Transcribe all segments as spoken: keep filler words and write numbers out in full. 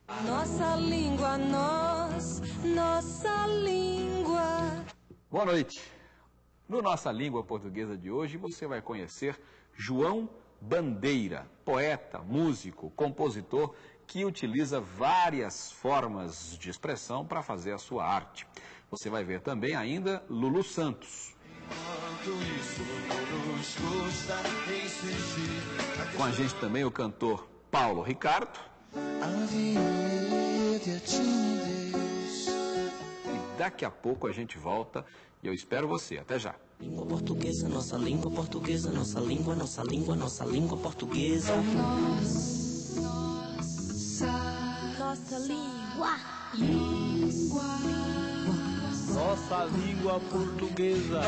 Nossa língua, nós, nossa língua. Boa noite. No Nossa Língua Portuguesa de hoje você vai conhecer João Bandeira, poeta, músico, compositor que utiliza várias formas de expressão para fazer a sua arte. Você vai ver também ainda Lulu Santos. Com a gente também o cantor Paulo Ricardo. E daqui a pouco a gente volta e eu espero você. Até já. Língua portuguesa, nossa língua portuguesa, nossa língua, nossa língua, nossa língua portuguesa. Nossa, nossa língua. Língua. Nossa língua portuguesa.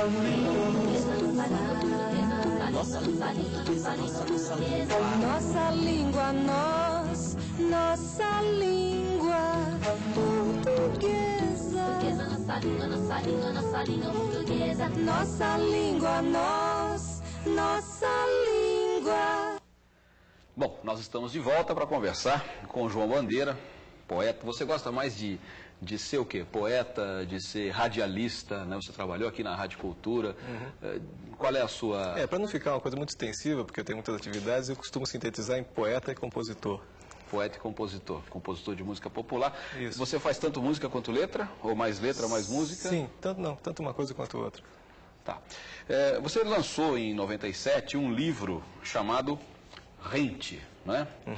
Nossa língua portuguesa, nossa, nossa língua. Nossa língua, nós, nossa língua portuguesa. Nossa língua, nossa língua, nossa língua portuguesa. Nossa língua, nós, nossa língua. Bom, nós estamos de volta para conversar com o João Bandeira, poeta. Você gosta mais de, de ser o quê? Poeta, de ser radialista, né? Você trabalhou aqui na Rádio Cultura. Uhum. Qual é a sua... É, para não ficar uma coisa muito extensiva, porque eu tenho muitas atividades, eu costumo sintetizar em poeta e compositor. Poeta e compositor, compositor de música popular. Isso. Você faz tanto música quanto letra? Ou mais letra, mais música? Sim, tanto não, tanto uma coisa quanto outra. Tá. É, você lançou em noventa e sete um livro chamado Rente, né? Uhum.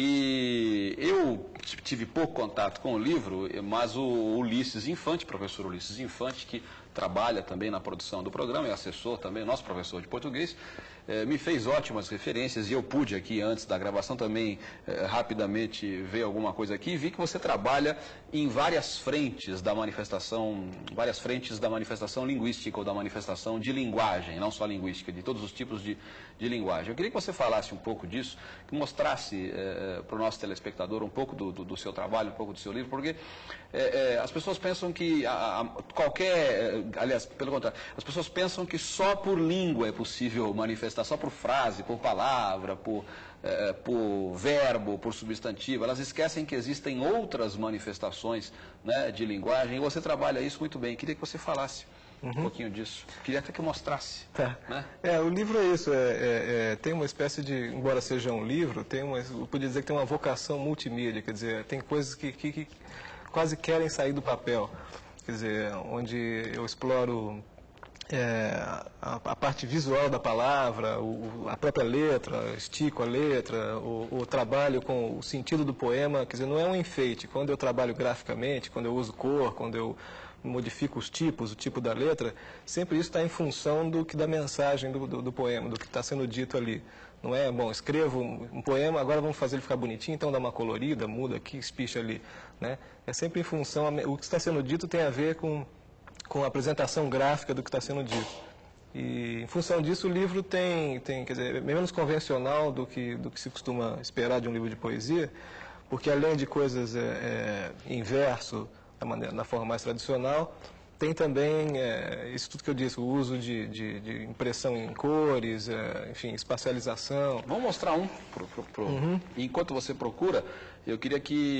E eu tive pouco contato com o livro, mas o Ulisses Infante, professor Ulisses Infante, que trabalha também na produção do programa, é assessor também, nosso professor de português, eh, me fez ótimas referências e eu pude aqui, antes da gravação, também eh, rapidamente ver alguma coisa aqui e vi que você trabalha em várias frentes da manifestação, várias frentes da manifestação linguística ou da manifestação de linguagem, não só linguística, de todos os tipos de, de linguagem. Eu queria que você falasse um pouco disso, que mostrasse eh, para o nosso telespectador um pouco do, do, do seu trabalho, um pouco do seu livro, porque eh, eh, as pessoas pensam que a, a, qualquer... Aliás, pelo contrário, as pessoas pensam que só por língua é possível manifestar, só por frase, por palavra, por, eh, por verbo, por substantivo. Elas esquecem que existem outras manifestações, né, de linguagem, e você trabalha isso muito bem. Queria que você falasse uhum. um pouquinho disso. Queria até que eu mostrasse. Tá. Né? É, o livro é isso, é, é, é, tem uma espécie de, embora seja um livro, tem uma, eu podia dizer que tem uma vocação multimídia, quer dizer, tem coisas que, que, que quase querem sair do papel. Quer dizer, onde eu exploro é, a, a parte visual da palavra, o, a própria letra, estico a letra, o, o trabalho com o sentido do poema, quer dizer, não é um enfeite. Quando eu trabalho graficamente, quando eu uso cor, quando eu modifico os tipos, o tipo da letra, sempre isso está em função do que da mensagem do, do, do poema, do que está sendo dito ali. Não é, bom, escrevo um poema, agora vamos fazer ele ficar bonitinho, então dá uma colorida, muda aqui, espicha ali. Né? É sempre em função, o que está sendo dito tem a ver com, com a apresentação gráfica do que está sendo dito. E em função disso o livro tem, tem quer dizer, é menos convencional do que, do que se costuma esperar de um livro de poesia, porque além de coisas é, é, em verso, da, maneira, da forma mais tradicional, tem também é, isso tudo que eu disse, o uso de, de, de impressão em cores, é, enfim, espacialização. Vamos mostrar um. Pro, pro, pro. Uhum. Enquanto você procura, eu queria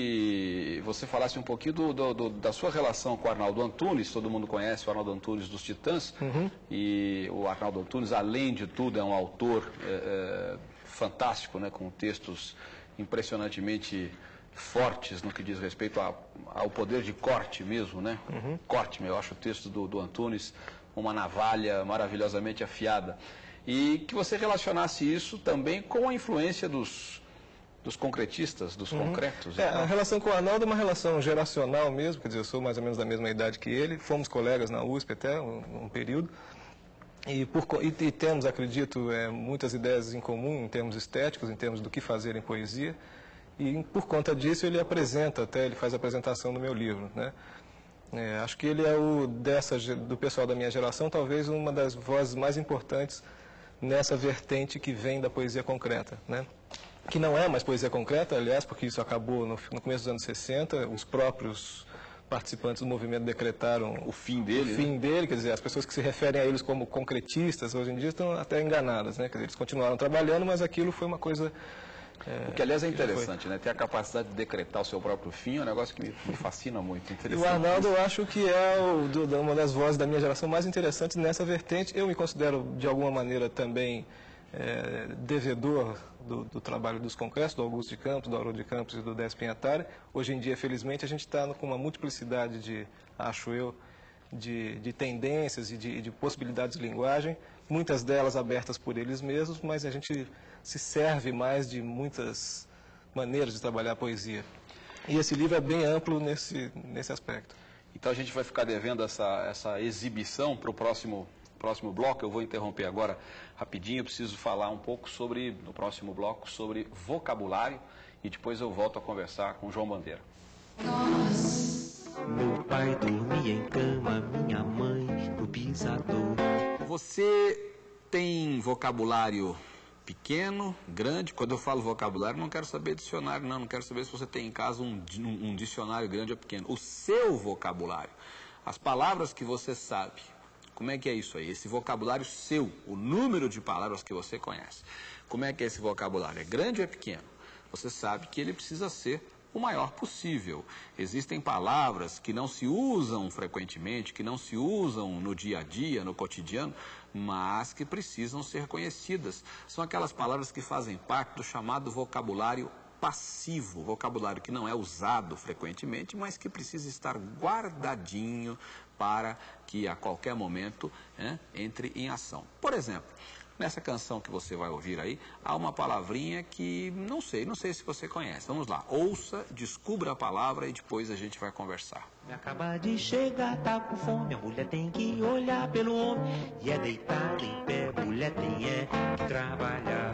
que você falasse um pouquinho do, do, do, da sua relação com o Arnaldo Antunes. Todo mundo conhece o Arnaldo Antunes dos Titãs. Uhum. E o Arnaldo Antunes, além de tudo, é um autor é, é, fantástico, né, com textos impressionantemente fortes no que diz respeito a, ao poder de corte mesmo, né? Uhum. Corte, eu acho o texto do, do Antunes uma navalha maravilhosamente afiada. E que você relacionasse isso também com a influência dos, dos concretistas, dos uhum. concretos. É, a relação com o Arnaldo é uma relação geracional mesmo, quer dizer, eu sou mais ou menos da mesma idade que ele, fomos colegas na U S P até um, um período. E, por, e, e temos, acredito, é, muitas ideias em comum em termos estéticos, em termos do que fazer em poesia. E por conta disso ele apresenta, até ele faz a apresentação do meu livro, né? É, acho que ele é o dessa, do pessoal da minha geração, talvez uma das vozes mais importantes nessa vertente que vem da poesia concreta, né? Que não é mais poesia concreta, aliás, porque isso acabou no, no começo dos anos sessenta, os próprios participantes do movimento decretaram o fim dele, o fim né? dele, quer dizer, as pessoas que se referem a eles como concretistas hoje em dia estão até enganadas, né? Quer dizer, eles continuaram trabalhando, mas aquilo foi uma coisa O que, aliás, é interessante, né? Ter a capacidade de decretar o seu próprio fim é um negócio que me, me fascina muito. E o Arnaldo, eu acho que é o, do, uma das vozes da minha geração mais interessantes nessa vertente. Eu me considero, de alguma maneira, também é, devedor do, do trabalho dos congressos, do Augusto de Campos, do Haroldo de Campos e do Décio Pinhatari. Hoje em dia, felizmente, a gente está com uma multiplicidade de, acho eu, de, de tendências e de, de possibilidades de linguagem, muitas delas abertas por eles mesmos, mas a gente se serve mais de muitas maneiras de trabalhar a poesia. E esse livro é bem amplo nesse, nesse aspecto. Então a gente vai ficar devendo essa, essa exibição para o próximo, próximo bloco. Eu vou interromper agora rapidinho, eu preciso falar um pouco sobre, no próximo bloco, sobre vocabulário e depois eu volto a conversar com o João Bandeira. Meu pai dormia em cama, minha mãe no pisador. Você tem vocabulário pequeno, grande? Quando eu falo vocabulário, não quero saber dicionário, não. Não quero saber se você tem em casa um, um, um dicionário grande ou pequeno. O seu vocabulário, as palavras que você sabe. Como é que é isso aí? Esse vocabulário seu, o número de palavras que você conhece. Como é que é esse vocabulário? É grande ou é pequeno? Você sabe que ele precisa ser o maior possível. Existem palavras que não se usam frequentemente, que não se usam no dia a dia, no cotidiano, mas que precisam ser conhecidas. São aquelas palavras que fazem parte do chamado vocabulário passivo, vocabulário que não é usado frequentemente, mas que precisa estar guardadinho para que a qualquer momento, né, entre em ação. Por exemplo, nessa canção que você vai ouvir aí, há uma palavrinha que não sei, não sei se você conhece. Vamos lá, ouça, descubra a palavra e depois a gente vai conversar. Acaba de chegar, tá com fome, a mulher tem que olhar pelo homem. E é deitada em pé, mulher tem é que trabalhar.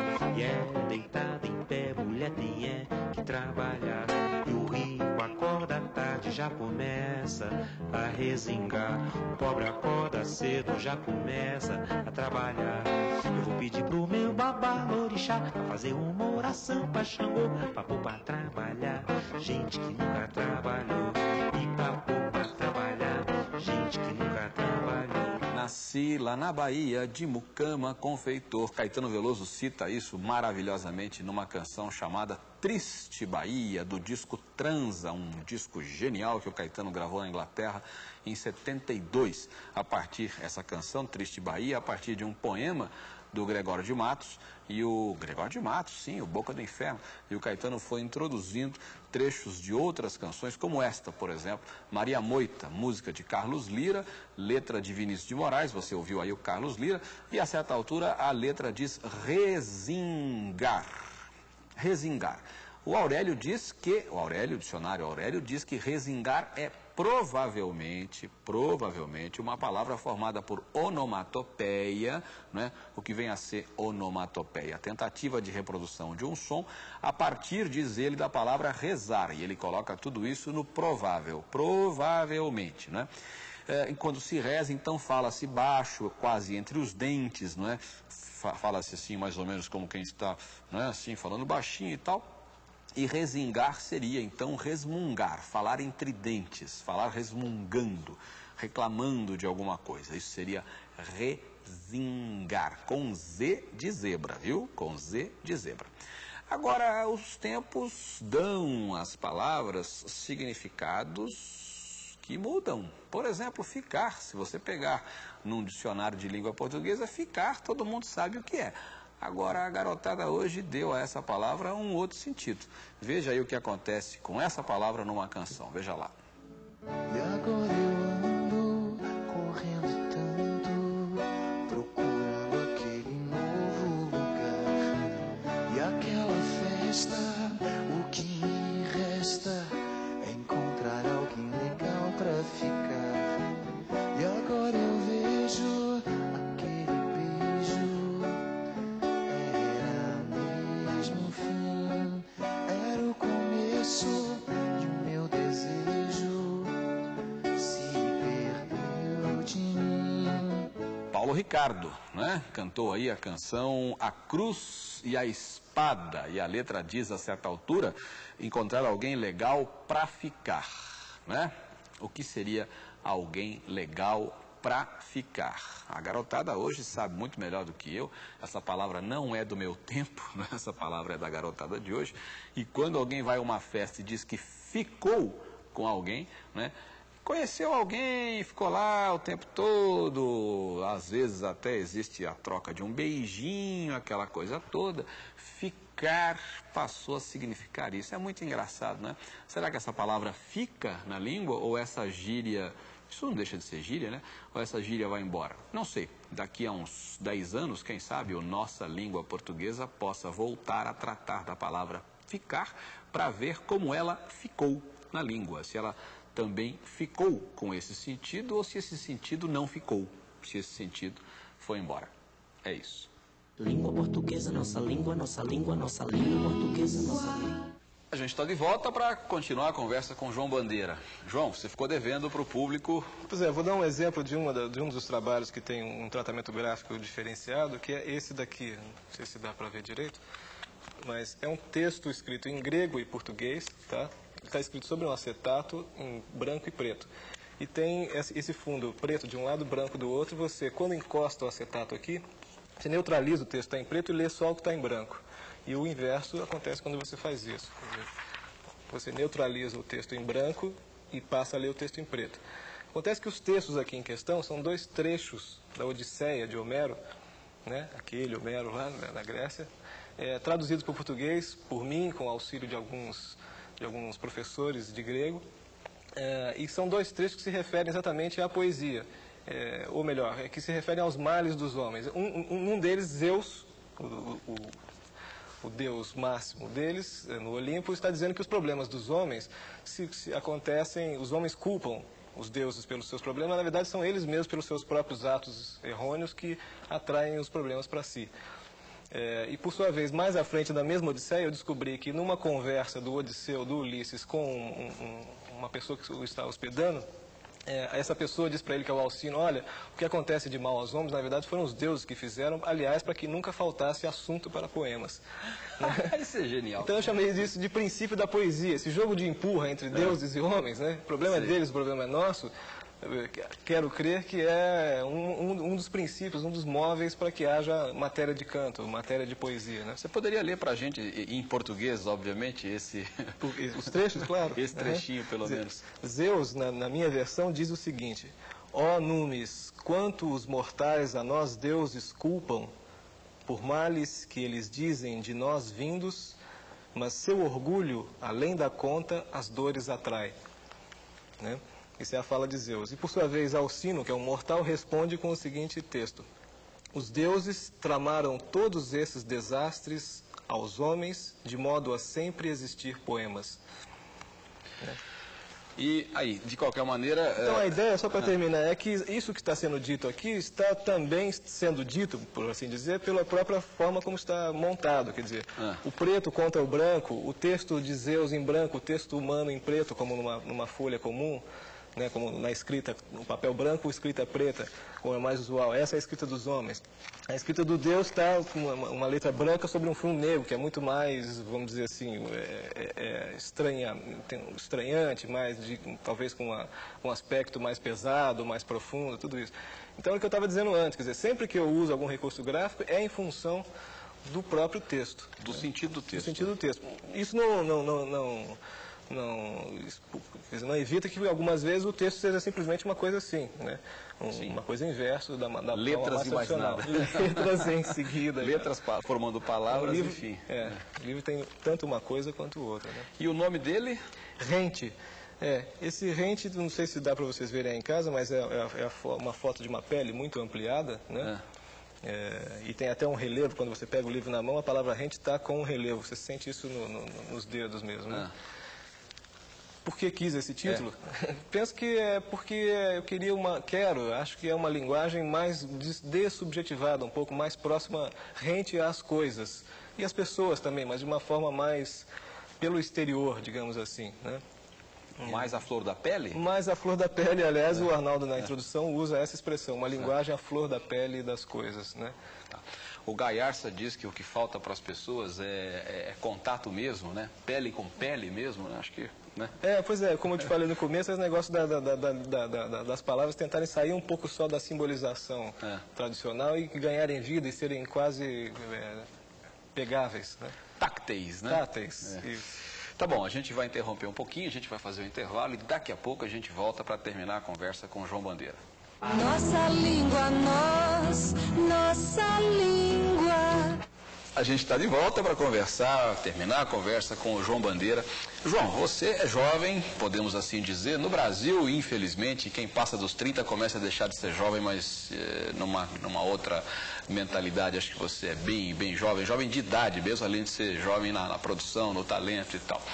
E é deitada em pé, mulher tem é que trabalhar. E o rico acorda à tarde, já começa a resingar. O pobre acorda cedo, já começa a trabalhar. Eu vou pedir pro meu babá orixá pra fazer uma oração pra Xangô, pra pôr pra trabalhar gente que nunca trabalhou. E pra pôr pra trabalhar gente que nunca trabalhou. Nasci lá na Bahia, de Mucama, confeitor. Caetano Veloso cita isso maravilhosamente numa canção chamada Triste Bahia, do disco Transa, um disco genial que o Caetano gravou na Inglaterra em setenta e dois. A partir, essa canção, Triste Bahia, a partir de um poema do Gregório de Matos, e o Gregório de Matos, sim, o Boca do Inferno, e o Caetano foi introduzindo trechos de outras canções, como esta, por exemplo, Maria Moita, música de Carlos Lira, letra de Vinícius de Moraes, você ouviu aí o Carlos Lira, e a certa altura a letra diz resingar, resingar. O Aurélio diz que, o Aurélio, o dicionário Aurélio diz que resingar é provavelmente, provavelmente, uma palavra formada por onomatopeia, né? O que vem a ser onomatopeia, a tentativa de reprodução de um som a partir, diz ele, da palavra rezar, e ele coloca tudo isso no provável, provavelmente, né? É, quando se reza, então fala-se baixo, quase entre os dentes, não é? Fala-se assim, mais ou menos como quem está, não é? Assim, falando baixinho e tal. E resingar seria, então, resmungar, falar entre dentes, falar resmungando, reclamando de alguma coisa. Isso seria resingar, com Z de zebra, viu? Com Z de zebra. Agora, os tempos dão às palavras significados que mudam. Por exemplo, ficar. Se você pegar num dicionário de língua portuguesa, ficar, todo mundo sabe o que é. Agora, a garotada hoje deu a essa palavra um outro sentido. Veja aí o que acontece com essa palavra numa canção. Veja lá. E agora eu ando correndo tanto, procurando aquele novo lugar. E aquela festa, o que me resta é encontrar alguém legal pra ficar. E agora eu vejo aquele beijo. E o meu desejo se perdeu de mim. Paulo Ricardo, né? Cantou aí a canção A Cruz e a Espada. E a letra diz, a certa altura, encontrar alguém legal pra ficar, né? O que seria alguém legal pra ficar. A garotada hoje sabe muito melhor do que eu. Essa palavra não é do meu tempo, né? Essa palavra é da garotada de hoje. E quando alguém vai a uma festa e diz que ficou com alguém, né? Conheceu alguém, ficou lá o tempo todo, às vezes até existe a troca de um beijinho, aquela coisa toda. Ficar passou a significar isso. É muito engraçado, né? Será que essa palavra fica na língua ou essa gíria, isso não deixa de ser gíria, né? Ou essa gíria vai embora? Não sei. Daqui a uns dez anos, quem sabe, a nossa língua portuguesa possa voltar a tratar da palavra ficar para ver como ela ficou na língua. Se ela também ficou com esse sentido ou se esse sentido não ficou, se esse sentido foi embora. É isso. Língua portuguesa, nossa língua, nossa língua, nossa língua portuguesa, nossa língua. A gente está de volta para continuar a conversa com João Bandeira. João, você ficou devendo para o público... Pois é, vou dar um exemplo de, uma da, de um dos trabalhos que tem um tratamento gráfico diferenciado, que é esse daqui. Não sei se dá para ver direito, mas é um texto escrito em grego e português, tá? Está escrito sobre um acetato em branco e preto. E tem esse fundo preto de um lado, branco do outro. Você, quando encosta o acetato aqui, você neutraliza o texto que está em preto e lê só o que está em branco. E o inverso acontece quando você faz isso. Você neutraliza o texto em branco e passa a ler o texto em preto. Acontece que os textos aqui em questão são dois trechos da Odisseia de Homero, né? Aquele Homero lá na Grécia, é, traduzidos para o português por mim, com o auxílio de alguns... de alguns professores de grego, é, e são dois trechos que se referem exatamente à poesia, é, ou melhor, é, que se referem aos males dos homens. Um, um, um deles, Zeus, o, o, o deus máximo deles, no Olimpo, está dizendo que os problemas dos homens, se, se acontecem, os homens culpam os deuses pelos seus problemas, mas na verdade são eles mesmos, pelos seus próprios atos errôneos, que atraem os problemas para si. É, e por sua vez, mais à frente da mesma Odisseia, eu descobri que numa conversa do Odisseu, do Ulisses, com um, um, uma pessoa que o está hospedando, é, essa pessoa diz para ele, que é o Alcino, olha, o que acontece de mal aos homens, na verdade, foram os deuses que fizeram, aliás, para que nunca faltasse assunto para poemas. Isso é genial. Então eu chamei disso de princípio da poesia, esse jogo de empurra entre deuses é. e homens, né? O problema Sim. é deles, o problema é nosso. Quero crer que é um, um, um dos princípios, um dos móveis para que haja matéria de canto, matéria de poesia, né? Você poderia ler para a gente, em português, obviamente, esse... Os trechos, claro. Esse trechinho, uhum. pelo menos. Zeus, na, na minha versão, diz o seguinte: ó numes, quanto os mortais a nós deuses culpam, por males que eles dizem de nós vindos, mas seu orgulho, além da conta, as dores atrai. Né? Isso é a fala de Zeus. E por sua vez, Alcino, que é um mortal, responde com o seguinte texto: os deuses tramaram todos esses desastres aos homens, de modo a sempre existir poemas. É. E aí, de qualquer maneira... Então é... a ideia, só para terminar, é que isso que está sendo dito aqui está também sendo dito, por assim dizer, pela própria forma como está montado. Quer dizer, ah. o preto contra o branco, o texto de Zeus em branco, o texto humano em preto, como numa, numa folha comum, né, como na escrita, no papel branco, escrita preta, como é mais usual. Essa é a escrita dos homens. A escrita do Deus está com uma, uma letra branca sobre um fundo negro, que é muito mais, vamos dizer assim, é, é, é estranha, tem um estranhante, mais de, talvez com uma, um aspecto mais pesado, mais profundo, tudo isso. Então, é o que eu estava dizendo antes, quer dizer, sempre que eu uso algum recurso gráfico, é em função do próprio texto. Do né? sentido do texto. Do sentido do texto. Isso não... não, não, não Não, não evita que algumas vezes o texto seja simplesmente uma coisa assim, né? Um, uma coisa inverso da, da letras e mais nada. Letras em seguida. Letras pa formando palavras, livro, enfim. É, o livro tem tanto uma coisa quanto outra. Né? E o nome dele? Rente. É, esse rente, não sei se dá para vocês verem aí em casa, mas é, é, é uma foto de uma pele muito ampliada, né? É. É, e tem até um relevo, quando você pega o livro na mão, a palavra rente está com um relevo. Você sente isso no, no, nos dedos mesmo, né? É. Por que quis esse título? É. Penso que é porque eu queria uma, quero, acho que é uma linguagem mais dessubjetivada, um pouco mais próxima, rente às coisas. E às pessoas também, mas de uma forma mais pelo exterior, digamos assim, né? Mais a flor da pele? Mais a flor da pele, aliás, é. o Arnaldo na introdução usa essa expressão, uma linguagem à flor da pele das coisas, né? Tá. O Gaiarsa diz que o que falta para as pessoas é, é, é contato mesmo, né? Pele com pele mesmo, né? Acho que... Né? É, pois é, como eu te falei no começo, esse negócio da, da, da, da, da, das palavras tentarem sair um pouco só da simbolização é. tradicional e ganharem vida e serem quase é, pegáveis, né? Tácteis, né? Táteis, é. isso. Tá bom, a gente vai interromper um pouquinho, a gente vai fazer o intervalo e daqui a pouco a gente volta para terminar a conversa com o João Bandeira. Nossa língua, nós, nossa língua. A gente está de volta para conversar, terminar a conversa com o João Bandeira. João, você é jovem, podemos assim dizer. No Brasil, infelizmente, quem passa dos trinta começa a deixar de ser jovem, mas eh, numa, numa outra mentalidade. Acho que você é bem, bem jovem, jovem de idade mesmo, além de ser jovem na, na produção, no talento e tal.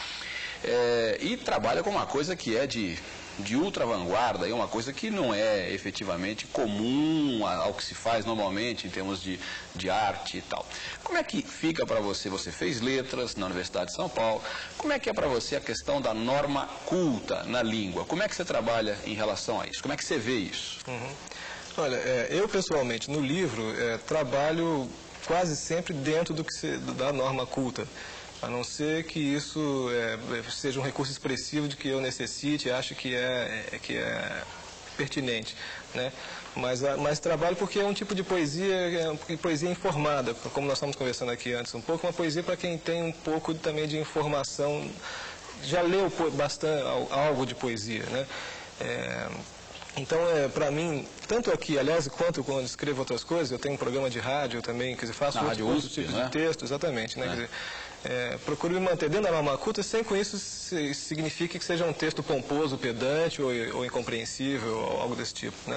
É, e trabalha com uma coisa que é de... de ultra vanguarda, é uma coisa que não é efetivamente comum ao que se faz normalmente em termos de, de arte e tal. Como é que fica para você? Você fez letras na Universidade de São Paulo. Como é que é para você a questão da norma culta na língua? Como é que você trabalha em relação a isso? Como é que você vê isso? Uhum. Olha, é, eu pessoalmente no livro é, trabalho quase sempre dentro do que se, da norma culta. A não ser que isso é, seja um recurso expressivo de que eu necessite e acho que é, é, que é pertinente, né? Mas, mas trabalho porque é um tipo de poesia, é poesia informada, como nós estamos conversando aqui antes um pouco, uma poesia para quem tem um pouco também de informação, já leu bastante algo de poesia, né? É, então, é, para mim, tanto aqui, aliás, quanto quando escrevo outras coisas, eu tenho um programa de rádio também, quer dizer, faço Na outros, outros tipos né? de texto, exatamente, né? É. Quer dizer, é, procuro me manter dentro da norma culta sem com isso se, signifique que seja um texto pomposo, pedante ou, ou incompreensível, ou algo desse tipo, né?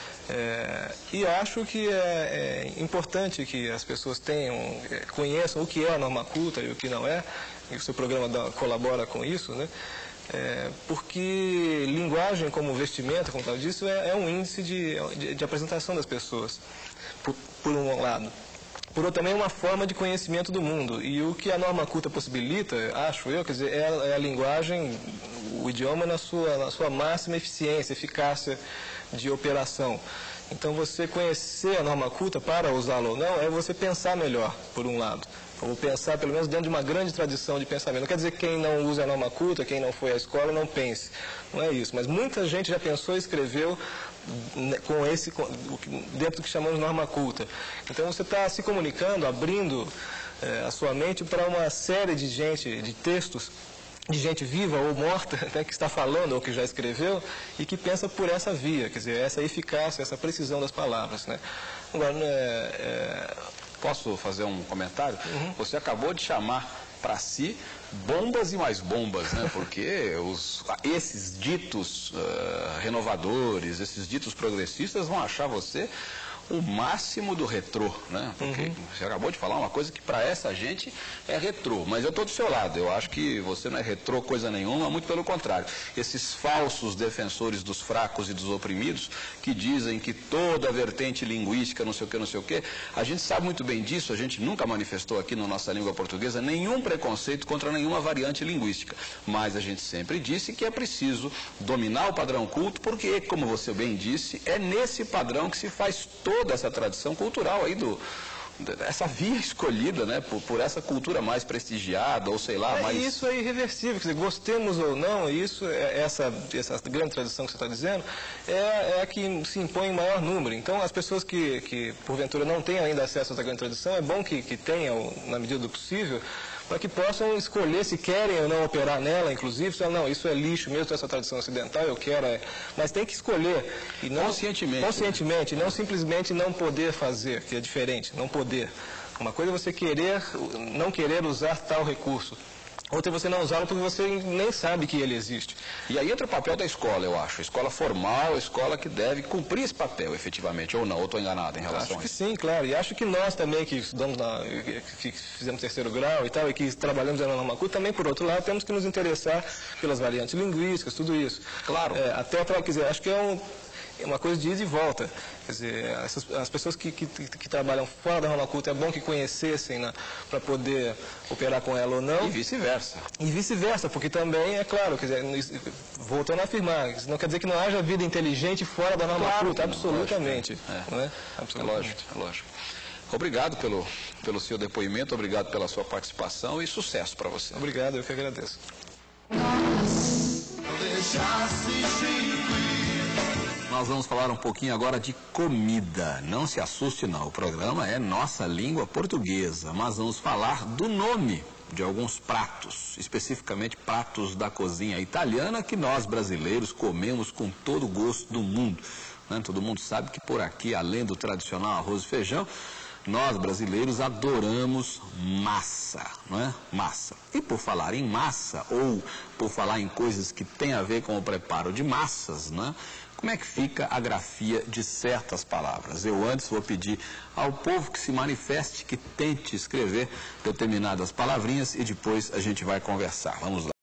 É, e acho que é, é importante que as pessoas tenham, é, conheçam o que é a norma culta e o que não é, e o seu programa dá, colabora com isso, né? É, porque linguagem como vestimenta, como tal disso, é, é um índice de, de, de apresentação das pessoas, por, por um lado. Por outro, também é uma forma de conhecimento do mundo. E o que a norma culta possibilita, acho eu, quer dizer, é, é a linguagem, o idioma na sua, na sua máxima eficiência, eficácia de operação. Então, você conhecer a norma culta para usá-la ou não, é você pensar melhor, por um lado. Ou pensar, pelo menos, dentro de uma grande tradição de pensamento. Não quer dizer que quem não usa a norma culta, quem não foi à escola, não pense. Não é isso. Mas muita gente já pensou e escreveu com esse, com, dentro do que chamamos de norma culta. Então, você está se comunicando, abrindo é, a sua mente para uma série de gente, de textos, de gente viva ou morta, né, que está falando ou que já escreveu e que pensa por essa via, quer dizer, essa eficácia, essa precisão das palavras, né? Agora, é, é... Posso fazer um comentário? Uhum. Você acabou de chamar para si bombas e mais bombas, né? Porque os, esses ditos uh, renovadores, esses ditos progressistas vão achar você o máximo do retrô, né? Porque uhum. você acabou de falar uma coisa que para essa gente é retrô, mas eu estou do seu lado, eu acho que você não é retrô coisa nenhuma, muito pelo contrário. Esses falsos defensores dos fracos e dos oprimidos, que dizem que toda a vertente linguística, não sei o que, não sei o que, a gente sabe muito bem disso, a gente nunca manifestou aqui na nossa língua portuguesa nenhum preconceito contra nenhuma variante linguística, mas a gente sempre disse que é preciso dominar o padrão culto, porque, como você bem disse, é nesse padrão que se faz todo toda essa tradição cultural aí do essa via escolhida, né, por, por essa cultura mais prestigiada, ou sei lá, é, mais... Isso é irreversível, quer dizer, gostemos ou não, isso, é, essa, essa grande tradição que você está dizendo, é, é a que se impõe em maior número. Então, as pessoas que, que porventura, não têm ainda acesso a essa grande tradição, é bom que, que tenham, na medida do possível, para que possam escolher se querem ou não operar nela, inclusive, se não, isso é lixo mesmo, essa tradição ocidental, eu quero, é... mas tem que escolher. E não, conscientemente. Conscientemente, né? Não simplesmente não poder fazer, que é diferente, não poder. Uma coisa é você querer, não querer usar tal recurso. Outra é você não usá-lo porque você nem sabe que ele existe. E aí entra o papel da escola, eu acho. A escola formal, a escola que deve cumprir esse papel, efetivamente, ou não, ou estou enganado em relação acho a isso. Acho que sim, claro. E acho que nós também, que estudamos, na, que fizemos terceiro grau e tal, e que trabalhamos na norma culta, também, por outro lado, temos que nos interessar pelas variantes linguísticas, tudo isso. Claro. É, até, quer dizer, acho que é um... É uma coisa de ida e volta. Quer dizer, essas, as pessoas que, que, que trabalham fora da norma culta, é bom que conhecessem, né, para poder operar com ela ou não. E vice-versa. E vice-versa, porque também, é claro, quer dizer, voltando a afirmar, não quer dizer que não haja vida inteligente fora da norma claro, culta, absolutamente. Não, lógico, é. Não é? Absolutamente. É lógico, é lógico. obrigado pelo, pelo seu depoimento, obrigado pela sua participação e sucesso para você. Obrigado, eu que agradeço. Nós vamos falar um pouquinho agora de comida. Não se assuste não, o programa é Nossa Língua Portuguesa, mas vamos falar do nome de alguns pratos, especificamente pratos da cozinha italiana que nós brasileiros comemos com todo o gosto do mundo. Né? Todo mundo sabe que por aqui, além do tradicional arroz e feijão, nós brasileiros adoramos massa, não é? Massa. E por falar em massa, ou por falar em coisas que têm a ver com o preparo de massas, não é? Como é que fica a grafia de certas palavras? Eu antes vou pedir ao povo que se manifeste, que tente escrever determinadas palavrinhas e depois a gente vai conversar. Vamos lá.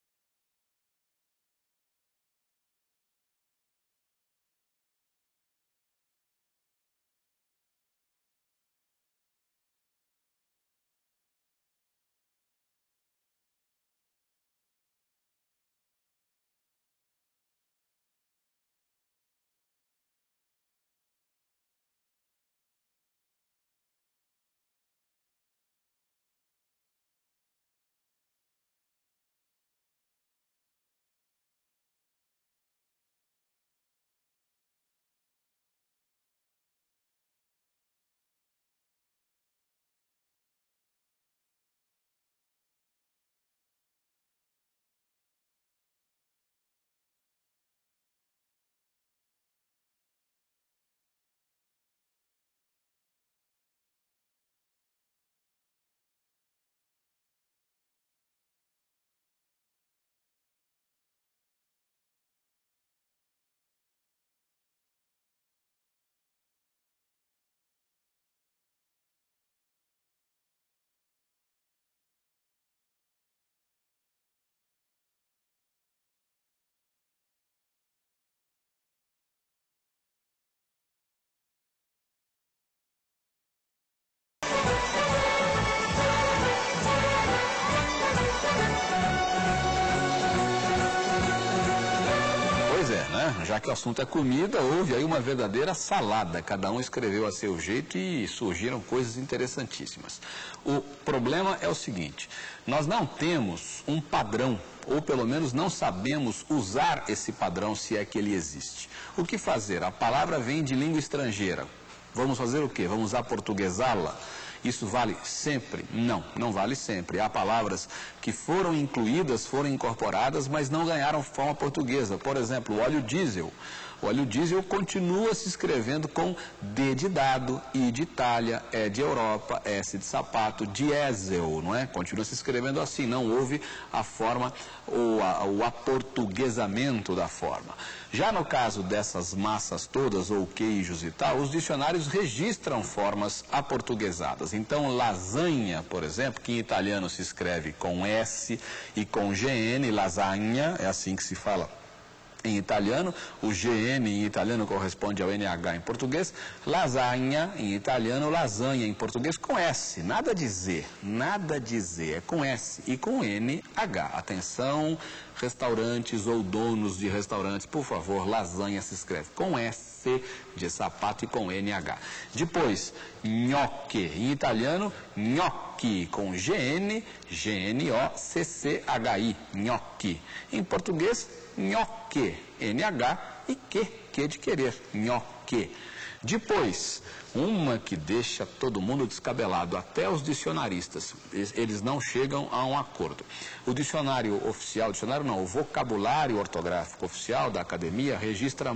Já que o assunto é comida, houve aí uma verdadeira salada. Cada um escreveu a seu jeito e surgiram coisas interessantíssimas. O problema é o seguinte: nós não temos um padrão, ou pelo menos não sabemos usar esse padrão, se é que ele existe. O que fazer? A palavra vem de língua estrangeira. Vamos fazer o quê? Vamos aportuguesá-la? Isso vale sempre? Não, não vale sempre. Há palavras que foram incluídas, foram incorporadas, mas não ganharam forma portuguesa. Por exemplo, o óleo diesel. O óleo diesel continua se escrevendo com D de dado, I de Itália, E de Europa, S de sapato, diesel, não é? Continua se escrevendo assim, não houve a forma, ou a, o aportuguesamento da forma. Já no caso dessas massas todas, ou queijos e tal, os dicionários registram formas aportuguesadas. Então, lasanha, por exemplo, que em italiano se escreve com S e com G N, lasagna, é assim que se fala em italiano, o G N em italiano corresponde ao N H em português, lasagna em italiano, lasanha em português com S, nada de Z, nada de Z, é com S e com N H. Atenção, restaurantes ou donos de restaurantes, por favor, lasanha se escreve com S de sapato e com N H. Depois, gnocchi, em italiano, gnocchi, com G N, G N O C C H I, gnocchi. Em português, nhoque, N H e que, que de querer, nhoque. Depois, uma que deixa todo mundo descabelado, até os dicionaristas, eles não chegam a um acordo. O dicionário oficial, dicionário não, o vocabulário ortográfico oficial da academia registra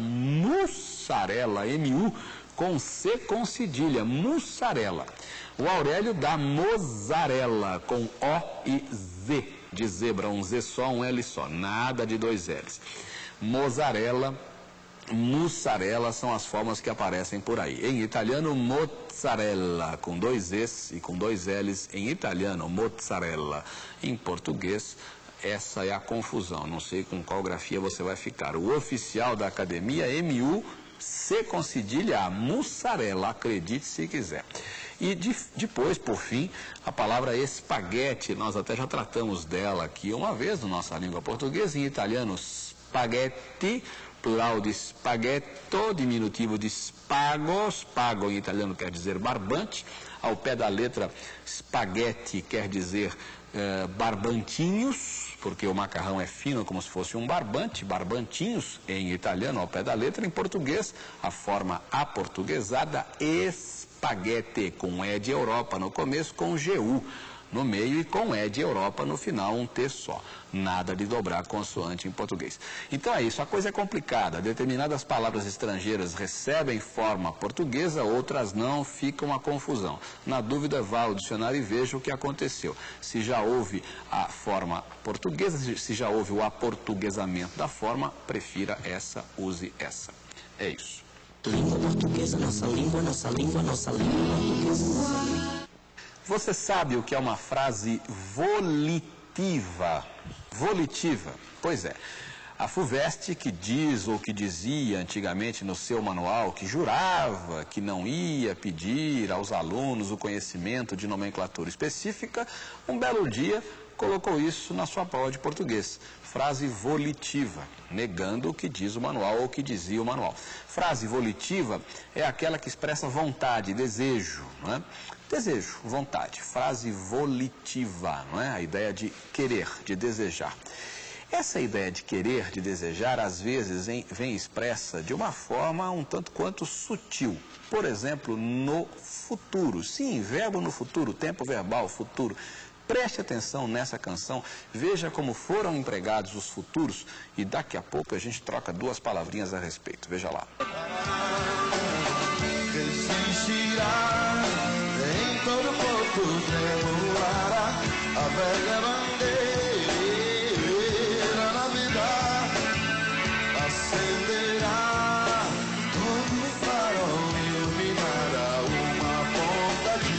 mussarela, M U, com C com cedilha, mussarela. O Aurélio dá mozzarella, com O e Z, de zebra, um Z só, um L só, nada de dois L's. Mozzarella, mussarela são as formas que aparecem por aí. Em italiano, mozzarella, com dois E's e com dois L's. Em italiano, mozzarella. Em português, essa é a confusão. Não sei com qual grafia você vai ficar. O oficial da academia, M U, C com cedilha, a mussarela, acredite se quiser. E de, depois, por fim, a palavra espaguete, nós até já tratamos dela aqui uma vez na nossa língua portuguesa, em italiano, spaghetti, plural de spaghetto, diminutivo de spago. Spago em italiano quer dizer barbante. Ao pé da letra, spaghetti quer dizer eh, barbantinhos, porque o macarrão é fino como se fosse um barbante, barbantinhos em italiano ao pé da letra. Em português, a forma aportuguesada, espaguete, com E de Europa no começo, com G U no meio e com E de Europa no final, um T só. Nada de dobrar consoante em português. Então é isso, a coisa é complicada. Determinadas palavras estrangeiras recebem forma portuguesa, outras não, fica uma confusão. Na dúvida, vá ao dicionário e veja o que aconteceu. Se já houve a forma portuguesa, se já houve o aportuguesamento da forma, prefira essa, use essa. É isso. Língua portuguesa, nossa língua, nossa língua, nossa língua portuguesa, nossa língua. Você sabe o que é uma frase volitiva? Volitiva, pois é. A FUVEST, que diz ou que dizia antigamente no seu manual que jurava que não ia pedir aos alunos o conhecimento de nomenclatura específica, um belo dia colocou isso na sua prova de português. Frase volitiva, negando o que diz o manual ou o que dizia o manual. Frase volitiva é aquela que expressa vontade, desejo, não é? Desejo, vontade, frase volitiva, não é? A ideia de querer, de desejar. Essa ideia de querer, de desejar, às vezes em, vem expressa de uma forma um tanto quanto sutil. Por exemplo, no futuro. Sim, verbo no futuro, tempo verbal, futuro. Preste atenção nessa canção, veja como foram empregados os futuros e daqui a pouco a gente troca duas palavrinhas a respeito. Veja lá. Existirá em todo porto tremulará a velha bandeira na vida, acenderá todo o farol e iluminará uma ponta de...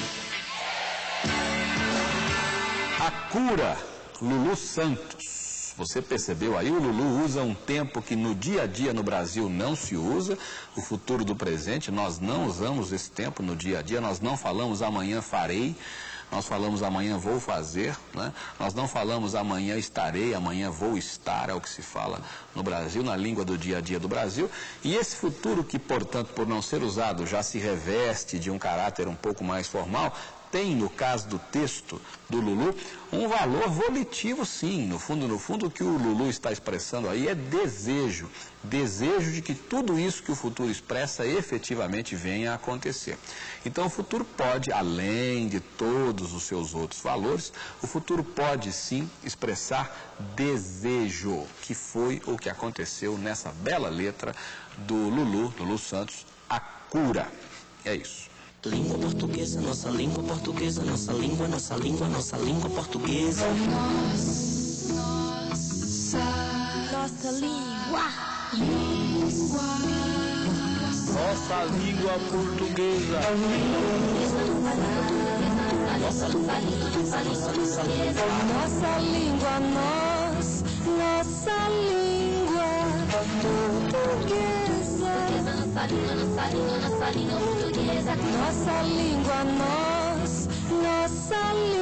A cura, Lulu Santos. Você percebeu aí? O Lulu usa um tempo que no dia a dia no Brasil não se usa, o futuro do presente. Nós não usamos esse tempo no dia a dia, nós não falamos amanhã farei, nós falamos amanhã vou fazer, né? Nós não falamos amanhã estarei, amanhã vou estar, é o que se fala no Brasil, na língua do dia a dia do Brasil. E esse futuro que, portanto, por não ser usado, já se reveste de um caráter um pouco mais formal, tem, no caso do texto do Lulu, um valor volitivo, sim. No fundo, no fundo, o que o Lulu está expressando aí é desejo. Desejo de que tudo isso que o futuro expressa efetivamente venha a acontecer. Então, o futuro pode, além de todos os seus outros valores, o futuro pode, sim, expressar desejo, que foi o que aconteceu nessa bela letra do Lulu, Lulu Santos, A Cura. É isso. Língua portuguesa, nossa língua portuguesa, nossa língua, nossa língua, nossa língua portuguesa. Nossa, nossa língua. Nossa língua portuguesa. Nossa língua, Nossa língua, nós, nossa língua portuguesa. nossa língua, nossa língua, nossa língua portuguesa. Nossa língua, nós, nossa língua.